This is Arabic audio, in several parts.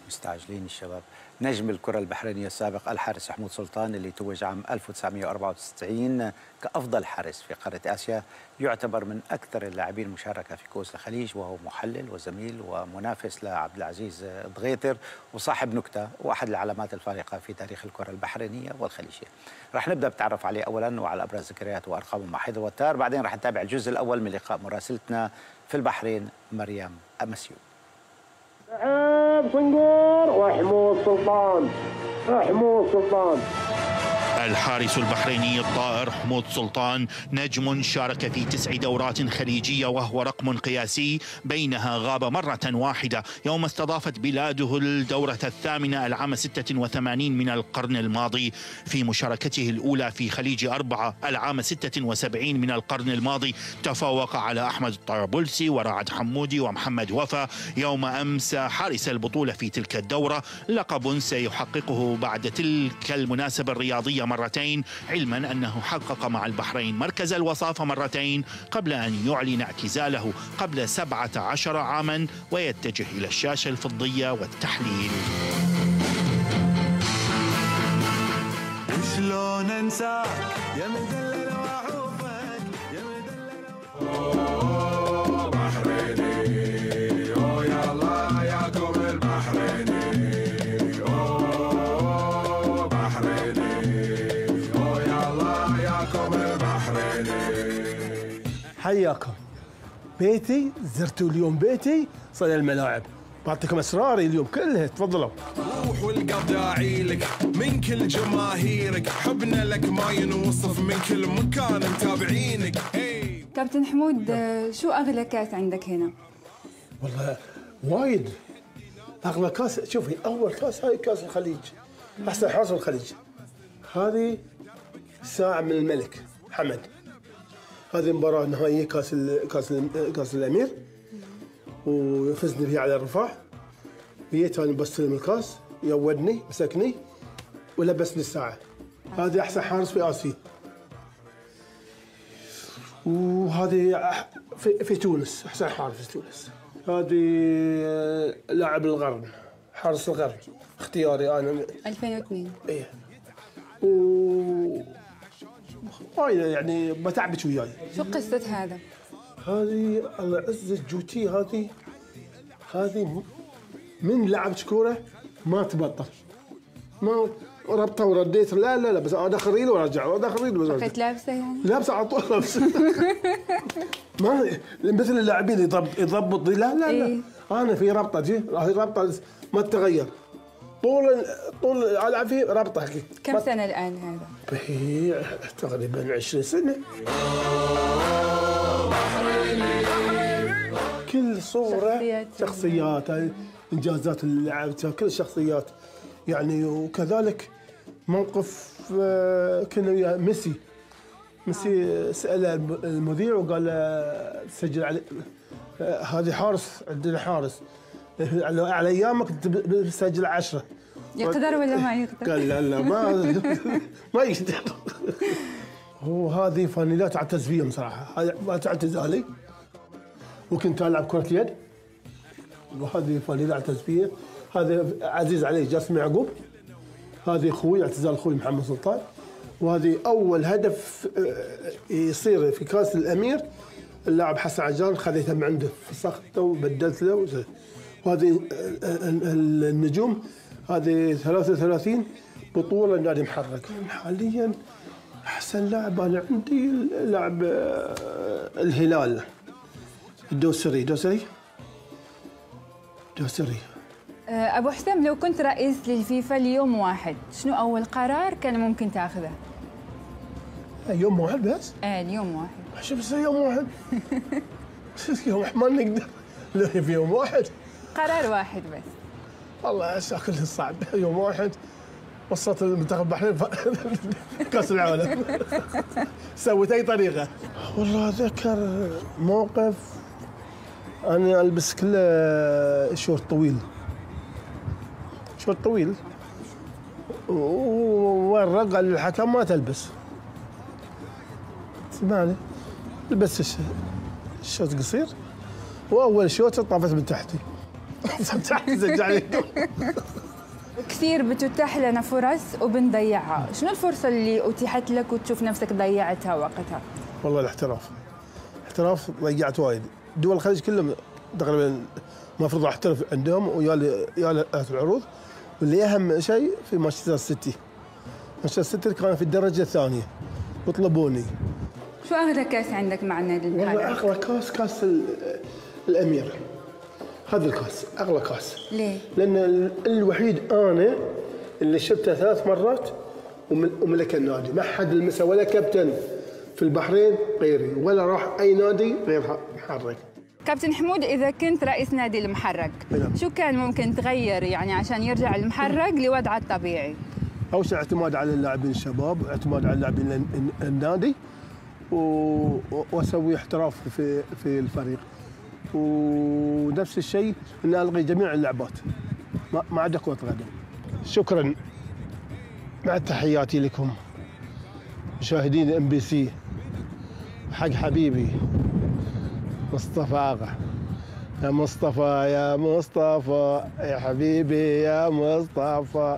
مستعجلين الشباب. نجم الكرة البحرينية السابق الحارس حمود سلطان اللي توج عام 1994 كأفضل حارس في قارة آسيا، يعتبر من أكثر اللاعبين مشاركة في كؤوس الخليج، وهو محلل وزميل ومنافس لعبد العزيز ضغيتر وصاحب نكتة وأحد العلامات الفارقة في تاريخ الكرة البحرينية والخليجية. راح نبدأ بتعرف عليه أولا وعلى أبرز ذكرياته وأرقامه مع حيدر وتار، بعدين راح نتابع الجزء الأول من لقاء مراسلتنا في البحرين مريم أمسيو. صنقور وحمود سلطان. حمود سلطان الحارس البحريني الطائر حمود سلطان نجم شارك في 9 دورات خليجية، وهو رقم قياسي، بينها غاب مرة واحدة يوم استضافت بلاده الدورة 8 العام 86 من القرن الماضي. في مشاركته الأولى في خليج 4 العام 76 من القرن الماضي تفوق على أحمد الطرابلسي ورعد حمودي ومحمد وفا يوم أمس حارس البطولة في تلك الدورة، لقب سيحققه بعد تلك المناسبة الرياضية مرتين، علما أنه حقق مع البحرين مركز الوصافة مرتين قبل أن يعلن اعتزاله قبل 17 عاما ويتجه إلى الشاشة الفضية والتحليل. شلون انساك يا مدلل واعوفك يا مدلل بحريني يا الله ياكم البحريني حياكم. بيتي زرتوا اليوم بيتي صار الملاعب، بعطيكم اسراري اليوم كلها، تفضلوا. روح والقلب داعي لك من كل جماهيرك، حبنا لك ما ينوصف من كل مكان متابعينك. كابتن حمود، شو اغلى كاس عندك هنا؟ والله وايد اغلى كاس. شوفي اول كاس هاي كاس الخليج، احسن حارس الخليج. هذه ساعة من الملك حمد. هذه مباراة نهائية كاس الأمير، وفزنا فيها على الرفاح. جيت أنا بستلم الكاس، يودني مسكني ولبسني الساعة. هذه أحسن حارس في آسيا. وهذه في تونس أحسن حارس في تونس. هذه لاعب الغرب، حارس الغرب، اختياري أنا 2002. إيه. هاي يعني بتعبت وياي. شو قصة هذا؟ هذه الله عز الجوتي. هذه من لعبت كورة ما تبطل، ما ربطه ورديت، لا بس ادخل ريل وارجع ادخل ريل وارجع. كنت لابسه يعني؟ لابسه على طول لابسه. ما مثل اللاعبين يضبط لا إيه؟ انا في ربطه هذه ربطه ما تتغير طول العب فيه ربطه. كم سنة الآن هذا؟ هي تقريبا 20 سنة. كل صورة شخصيات، إنجازات اللي لعبتها كل الشخصيات يعني. وكذلك موقف كنا ويا ميسي سأل المذيع وقال سجل علي هذه حارس، عندنا حارس على أيامك تسجل 10. يقدر ولا ما يقدر؟ قال لا ما يقدر. هو هذه فانيلات اعتز فيهم صراحه، هذه ما اعتزالي، وكنت العب كره يد، وهذه فانيلات اعتز فيها. هذا عزيز علي جاسم يعقوب، هذه اخوي اعتزال اخوي محمد سلطان، وهذه اول هدف يصير في كاس الامير اللاعب حسن عجان، خذيته من عنده فسخته وبدلت له. وهذه النجوم، هذه 33 بطولة نادي محرك. حاليا أحسن لاعب أنا عندي لاعب الهلال الدوسري. أبو حسام، لو كنت رئيس للفيفا ليوم واحد، شنو أول قرار كان ممكن تاخذه؟ يوم واحد بس؟ اليوم واحد. شوف يوم واحد. يوم ما نقدر في يوم واحد. قرار واحد بس. والله كله صعب. يوم واحد وصلت المنتخب البحرين كاس العالم. سويت اي طريقه. والله اتذكر موقف انا البس كله شورت طويل وورق قال الحكم ما تلبس. سمعني لبست الشوت قصير، واول شوت طافت من تحتي كثير بتتاح لنا فرص وبنضيعها، شنو الفرصة اللي أتيحت لك وتشوف نفسك ضيعتها وقتها؟ والله الاحتراف ضيعت وايد. دول الخليج كلهم تقريبا المفروض احترف عندهم ويا العروض، واللي اهم شيء في مانشستر سيتي. مانشستر سيتي كان في الدرجه الثانيه وطلبوني. شو أغلى كاس عندك مع النادي المحرر؟ والله اغلى كاس الامير. هذا الكاس اغلى كاس. ليه؟ لان الوحيد انا اللي شربته 3 مرات وملك النادي، ما حد لمسه ولا كابتن في البحرين غيري، ولا راح اي نادي غير محرق. كابتن حمود، إذا كنت رئيس نادي المحرق شو كان ممكن تغير يعني عشان يرجع المحرق لوضعه الطبيعي؟ أول شيء اعتماد على اللاعبين الشباب، اعتماد على اللاعبين النادي، واسوي احتراف في الفريق، ونفس الشيء ان الغي جميع اللعبات ما عدا كرة القدم. شكرا، مع تحياتي لكم مشاهدين MBC. حق حبيبي مصطفى آغا. يا مصطفى يا مصطفى يا حبيبي يا مصطفى.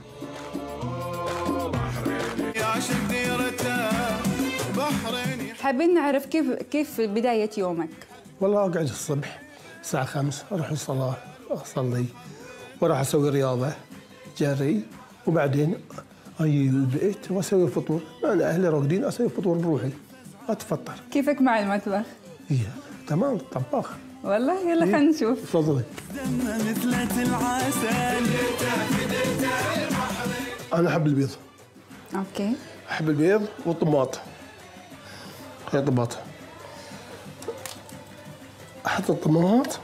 حابين نعرف كيف بداية يومك؟ والله اقعد الصبح الساعة 5 اروح الصلاة اصلي واروح اسوي رياضة جري، وبعدين اجي البيت واسوي فطور. انا اهلي راقدين اسوي فطور بروحي اتفطر. كيفك مع المطبخ؟ إيه تمام طباخ. والله يلا خلينا نشوف. تفضلي. انا احب البيض. اوكي. احب البيض والطماط. هي طماط. احط الطماط،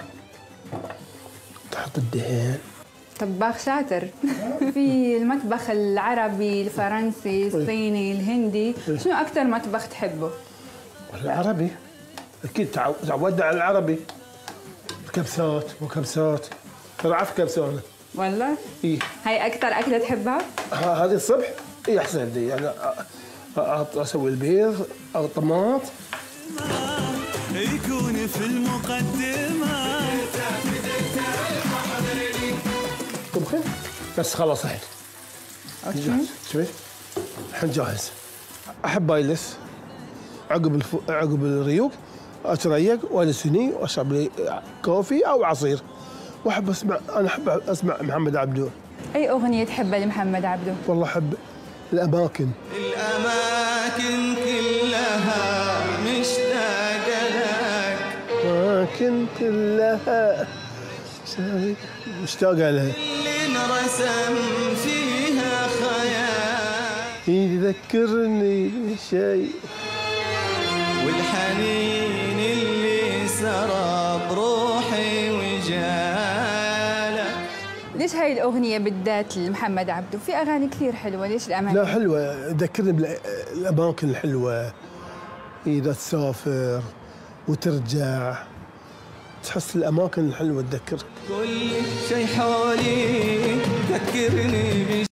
تحط الدهن. طباخ شاطر. في المطبخ العربي، الفرنسي، الصيني، الهندي، شنو أكثر مطبخ تحبه؟ العربي اكيد، تعودنا على العربي. كبسات وكبسات، ترى اعرف كبسه انا. والله؟ إيه؟ هاي أكثر أكلة تحبها؟ هذه الصبح إيه احسن لي، يعني اسوي البيض او الطماط يكون في المقدمه. طبخي بس خلاص الحين. اوكي. شوي الحين جاهز. احب اجلس عقب الريوق اتريق واجلسني واشرب لي كوفي او عصير، واحب اسمع. انا احب اسمع محمد عبده. أي أغنية تحبها لمحمد عبده؟ والله احب الاماكن كلها مشتاقه لك. اماكن كلها مشتاقه لها. اللي انرسم فيها خيال يذكرني بشيء، والحنين اللي سرى بروحي وجالك. ليش هاي الأغنية بالذات لمحمد عبده؟ في أغاني كثير حلوة، ليش الأماكن؟ لا حلوة، تذكرني بالأماكن الحلوة. إذا تسافر وترجع تحس الأماكن الحلوة تذكرك. كل شي حولي ذكرني